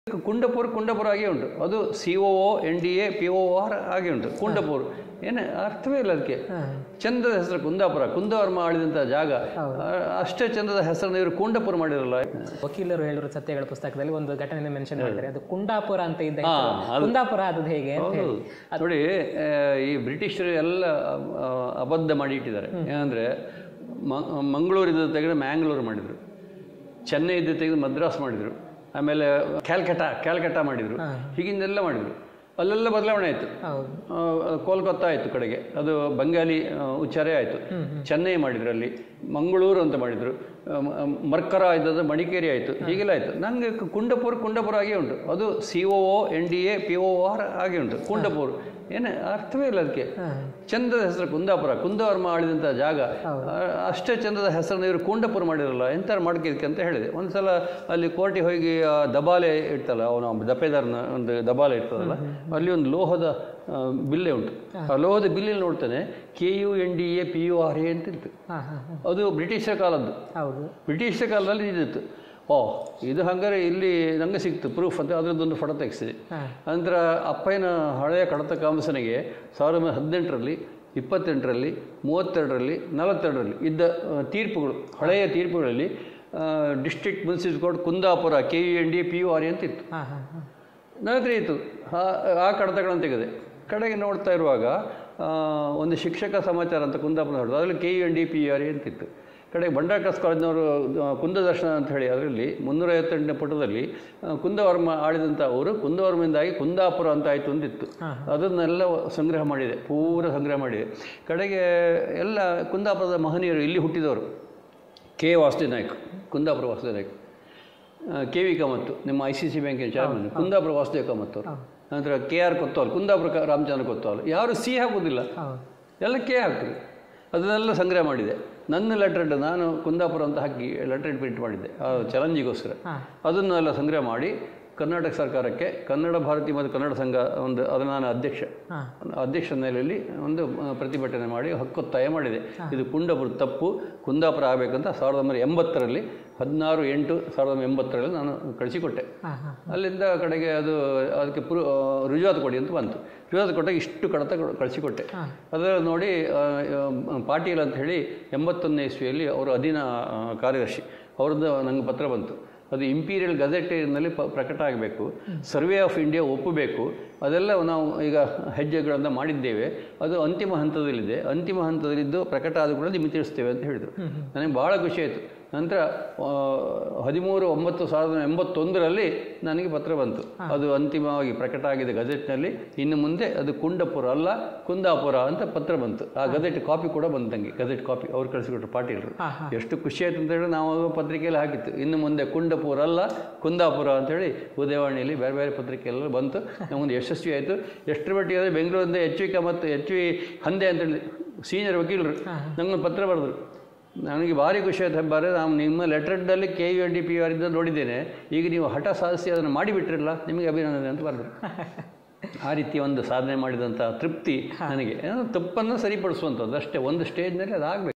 ಕುಂಡಪುರ ಕುಂಡಪುರ ಹಾಗೆ ಉಂಟು, ಅದು COO NDA POR ಹಾಗೆ ಉಂಟು. ಕುಂಡಪುರ ಏನು ಅರ್ಥವೇ ಇಲ್ಲ ಅದಕ್ಕೆ. ಚಂದದ ಹೆಸರು ಕುಂದಾಪುರ, ಕುಂದವರ್ಮ ಆಳಿದಂಥ ಜಾಗ, ಅಷ್ಟೇ ಚಂದದ ಹೆಸರನ್ನು ಇವರು ಕುಂಡಪುರ ಮಾಡಿರಲ್ಲ. ವಕೀಲರು ಹೇಳಿರೋ ಸತ್ಯಗಳ ಪುಸ್ತಕದಲ್ಲಿ ಒಂದು ಘಟನೆ ಮೆನ್ಷನ್ ಮಾಡ್ತಾರೆ, ಅದು ಕುಂಡಾಪುರ ಅಂತ ಇದ್ದ ಕುಂದಾಪುರ ಅದು ಹೇಗೆ ನೋಡಿ. ಈ ಬ್ರಿಟಿಷರು ಎಲ್ಲ ಅಬದ್ಧ ಮಾಡಿ ಇಟ್ಟಿದ್ದಾರೆ. ಏನಂದರೆ ಮಂಗಳೂರಿದ್ದು ತೆಗೆದು ಮ್ಯಾಂಗ್ಳೂರು ಮಾಡಿದರು, ಚೆನ್ನೈ ಇದ್ದು ತೆಗೆದು ಮದ್ರಾಸ್ ಮಾಡಿದರು, ಆಮೇಲೆ ಕ್ಯಾಲ್ಕಟಾ ಮಾಡಿದರು, ಹೀಗಿಂದೆಲ್ಲ ಮಾಡಿದರು. ಅಲ್ಲೆಲ್ಲ ಬದಲಾವಣೆ ಆಯಿತು. ಕೋಲ್ಕತ್ತಾ ಆಯಿತು ಕಡೆಗೆ, ಅದು ಬಂಗಾಲಿ ಉಚ್ಚಾರೆ ಆಯಿತು. ಚೆನ್ನೈ ಮಾಡಿದ್ರು, ಅಲ್ಲಿ ಮಂಗಳೂರು ಅಂತ ಮಾಡಿದರು. ಮರ್ಕರ ಇದ್ದದ್ದು ಮಡಿಕೇರಿ ಆಯಿತು, ಹೀಗೆಲ್ಲ ಆಯಿತು. ನನಗೆ ಕುಂಡಪುರ ಹಾಗೆ ಉಂಟು, ಅದು COO NDA POR ಹಾಗೆ ಉಂಟು. ಕುಂಡಪುರ ಏನು ಅರ್ಥವೇ ಇಲ್ಲ ಅದಕ್ಕೆ. ಚಂದದ ಹೆಸರು ಕುಂದಾಪುರ, ಕುಂದವರ್ಮ ಆಳಿದಂಥ ಜಾಗ, ಅಷ್ಟೇ ಚಂದದ ಹೆಸರನ್ನು ಇವರು ಕುಂಡಪುರ ಮಾಡಿರಲ್ಲ, ಎಂಥವ್ರು ಮಾಡ್ಕಿದ್ದಕ್ಕೆ ಅಂತ ಹೇಳಿದೆ. ಒಂದು ಸಲ ಅಲ್ಲಿ ಕೋರ್ಟಿಗೆ ಹೋಗಿ ದಬಾಲೆ ಇರ್ತಲ್ಲ, ಅವನು ದಪೇದಾರನ ಒಂದು ದಬಾಲೆ ಇರ್ತದಲ್ಲ, ಅಲ್ಲಿ ಒಂದು ಲೋಹದ ಬಿಲ್ಲೆ ಉಂಟು. ಆ ಲೋಹದ ಬಿಲ್ಲಲ್ಲಿ ನೋಡ್ತಾನೆ KUNDA PORA ಅಂತ ಇತ್ತು. ಅದು ಬ್ರಿಟಿಷರ ಕಾಲದ್ದು. ಬ್ರಿಟಿಷರ ಕಾಲದಲ್ಲಿ ಇದಿತ್ತು. ಇದು ಹಂಗಾರೆ ಇಲ್ಲಿ ನನಗೆ ಸಿಕ್ತು ಪ್ರೂಫ್ ಅಂತ ಅದರದ್ದೊಂದು ಫೋಟೋ ತೆಗೆಸಿದೆ. ನಂತರ ಅಪ್ಪಯ್ಯನ ಹಳೆಯ ಕಡತ ಕಾಮಸನಿಗೆ 1918ರಲ್ಲಿ 28ರಲ್ಲಿ 32ರಲ್ಲಿ 42ರಲ್ಲಿ ಇದ್ದ ತೀರ್ಪುಗಳು, ಹಳೆಯ ತೀರ್ಪುಗಳಲ್ಲಿ district municipal court Kundapura KUNDA PORA ಅಂತ ಇತ್ತು. ನನ್ನ ಹತ್ರ ಇತ್ತು. ಆ ಕಡತಗಳನ್ನು ತೆಗೆದೆ. ಕಡೆಗೆ ನೋಡ್ತಾ ಇರುವಾಗ ಒಂದು ಶಿಕ್ಷಕ ಸಮಾಚಾರ ಅಂತ ಕುಂದಾಪುರ ಹೊಡೆದು, ಅದರಲ್ಲಿ KUNDA PORA ಅಂತಿತ್ತು. ಕಡೆಗೆ ಬಂಡಾರ್ಕಸ್ ಕಾಲೇಜಿನವರು ಕುಂದದರ್ಶನ ಅಂತ ಹೇಳಿ ಅದರಲ್ಲಿ 358ನೇ ಪುಟದಲ್ಲಿ ಕುಂದವರ್ಮ ಆಳಿದಂಥ ಅವರು ಕುಂದವರ್ಮದಿಂದಾಗಿ ಕುಂದಾಪುರ ಅಂತ ಆಯಿತು ಅಂತಿತ್ತು. ಅದನ್ನೆಲ್ಲ ಸಂಗ್ರಹ ಮಾಡಿದೆ, ಪೂರ ಸಂಗ್ರಹ ಮಾಡಿದೆ. ಕಡೆಗೆ ಎಲ್ಲ ಕುಂದಾಪುರದ ಮಹನೀಯರು ಇಲ್ಲಿ ಹುಟ್ಟಿದವರು. K. ವಾಸುದೇವನಾಯ್ಕ, ಕುಂದಾಪುರ ವಾಸುದೇವನಾಯ್ಕ. KV ಕಾಮತ್ತು, ನಿಮ್ಮ ICC ಬ್ಯಾಂಕಿನ ಚೇರ್ಮನ್, ಕುಂದಾಪುರ ವಾಸುದೇವ ಕಾಮತ್ ಅವರು. ನಂತರ KR ಕೊತ್ತವಾಲ್, ಕುಂದಾಪುರ ರಾಮಚಂದ್ರ ಕೊತ್ತವಾಲ್. ಯಾರು C ಹಾಕೋದಿಲ್ಲ, ಎಲ್ಲ K ಹಾಕ್ತಾರೆ. ಅದನ್ನೆಲ್ಲ ಸಂಗ್ರಹ ಮಾಡಿದೆ. ನನ್ನ ಲೆಟರ್ ಹೆಡ್ ನಾನು ಕುಂದಾಪುರ ಅಂತ ಹಾಕಿ ಲೆಟರ್ ಹೆಡ್ ಪ್ರಿಂಟ್ ಮಾಡಿದ್ದೆ ಆ ಚಾಲೆಂಜಿಗೋಸ್ಕರ. ಅದನ್ನೆಲ್ಲ ಸಂಗ್ರಹ ಮಾಡಿ ಕರ್ನಾಟಕ ಸರ್ಕಾರಕ್ಕೆ ಕನ್ನಡ ಭಾರತಿ ಮತ್ತು ಕನ್ನಡ ಸಂಘ ಒಂದು, ಅದು ನಾನು ಅಧ್ಯಕ್ಷ ನೆಲೆಯಲ್ಲಿ ಒಂದು ಪ್ರತಿಭಟನೆ ಮಾಡಿ ಹಕ್ಕೊತ್ತಾಯ ಮಾಡಿದೆ. ಇದು ಕುಂಡಪುರ ತಪ್ಪು, ಕುಂದಾಪುರ ಆಗಬೇಕಂತ 1980ರಲ್ಲಿ 16/8/1980ರಲ್ಲಿ ನಾನು ಕಳಿಸಿಕೊಟ್ಟೆ. ಅಲ್ಲಿಂದ ಕಡೆಗೆ ಅದಕ್ಕೆ ರುಜುವಾತು ಕೊಡಿ ಅಂತ ಬಂತು. ರುಜುವಾತು ಕೊಟ್ಟಾಗ ಇಷ್ಟು ಕಡತ ಕಳಿಸಿಕೊಟ್ಟೆ. ಅದರಲ್ಲಿ ನೋಡಿ ಪಾಟೀಲ್ ಅಂತ ಹೇಳಿ 81ನೇ ಇಸ್ವಿಯಲ್ಲಿ ಅವರು ಅಧೀನ ಕಾರ್ಯದರ್ಶಿ, ಅವ್ರದ್ದು ನನಗೆ ಪತ್ರ ಬಂತು. ಅದು ಇಂಪೀರಿಯಲ್ ಗಜೆಟಿನಲ್ಲಿ ಪ್ರಕಟ ಆಗಬೇಕು, ಸರ್ವೆ ಆಫ್ ಇಂಡಿಯಾ ಒಪ್ಪಬೇಕು, ಅದೆಲ್ಲ ನಾವು ಈಗ ಹೆಜ್ಜೆಗಳನ್ನು ಮಾಡಿದ್ದೇವೆ, ಅದು ಅಂತಿಮ ಹಂತದಲ್ಲಿದೆ, ಅಂತಿಮ ಹಂತದಲ್ಲಿದ್ದು ಪ್ರಕಟ ಆದ ಕೂಡ ನಿಮಗೆ ತಿಳಿಸ್ತೇವೆ ಅಂತ ಹೇಳಿದರು. ನನಗೆ ಭಾಳ ಖುಷಿ ಆಯಿತು. ನಂತರ 13/9/1981ರಲ್ಲಿ ನನಗೆ ಪತ್ರ ಬಂತು, ಅದು ಅಂತಿಮವಾಗಿ ಪ್ರಕಟ ಆಗಿದೆ ಗಜೆಟ್ನಲ್ಲಿ, ಇನ್ನು ಮುಂದೆ ಅದು ಕುಂಡಪುರ ಅಲ್ಲ ಕುಂದಾಪುರ ಅಂತ ಪತ್ರ ಬಂತು. ಆ ಗಜೆಟ್ ಕಾಪಿ ಕೂಡ ಬಂತು ನನಗೆ, ಗಜೆಟ್ ಕಾಪಿ ಅವ್ರು ಕಳಿಸಿಕೊಟ್ರು ಪಾಟೀಲರು. ಎಷ್ಟು ಖುಷಿ ಆಯಿತು ಅಂತ ಹೇಳಿ ನಾವು ಪತ್ರಿಕೆಯಲ್ಲಿ ಹಾಕಿತ್ತು, ಇನ್ನು ಮುಂದೆ ಕುಂಡಪುರ ಅಲ್ಲ ಕುಂದಾಪುರ ಅಂಥೇಳಿ ಉದಯವಾಣಿಯಲ್ಲಿ ಬೇರೆ ಬೇರೆ ಪತ್ರಿಕೆಯೆಲ್ಲ ಬಂತು. ನಮಗೊಂದು ಯಶಸ್ವಿ ಆಯಿತು. ಎಷ್ಟರ ಮಟ್ಟಿಗೆ ಅಂದರೆ ಬೆಂಗಳೂರಿಂದ HV ಮತ್ತು HV ಹಂದೆ ಅಂತೇಳಿ ಸೀನಿಯರ್ ವಕೀಲರು ನಮಗೊಂದು ಪತ್ರ ಬರೆದ್ರು. ನನಗೆ ಭಾರಿ ಖುಷಿ ಆಯ್ತು. ಹೆಬ್ಬಾರೆ, ನಾನು ನಿಮ್ಮ ಲೆಟರ್ನಲ್ಲಿ KUNDA PORA ನೋಡಿದ್ದೇನೆ, ಈಗ ನೀವು ಹಠ ಸಾಧಿಸಿ ಅದನ್ನು ಮಾಡಿಬಿಟ್ರಲ್ಲ, ನಿಮಗೆ ಅಭಿನಂದನೆ ಅಂತ ಬರೆದ್ರು. ಆ ರೀತಿ ಒಂದು ಸಾಧನೆ ಮಾಡಿದಂಥ ತೃಪ್ತಿ ನನಗೆ. ತಪ್ಪನ್ನು ಸರಿಪಡಿಸುವಂಥದ್ದು ಅಷ್ಟೇ, ಒಂದು ಸ್ಟೇಜ್ನಲ್ಲಿ ಅದಾಗಬೇಕು.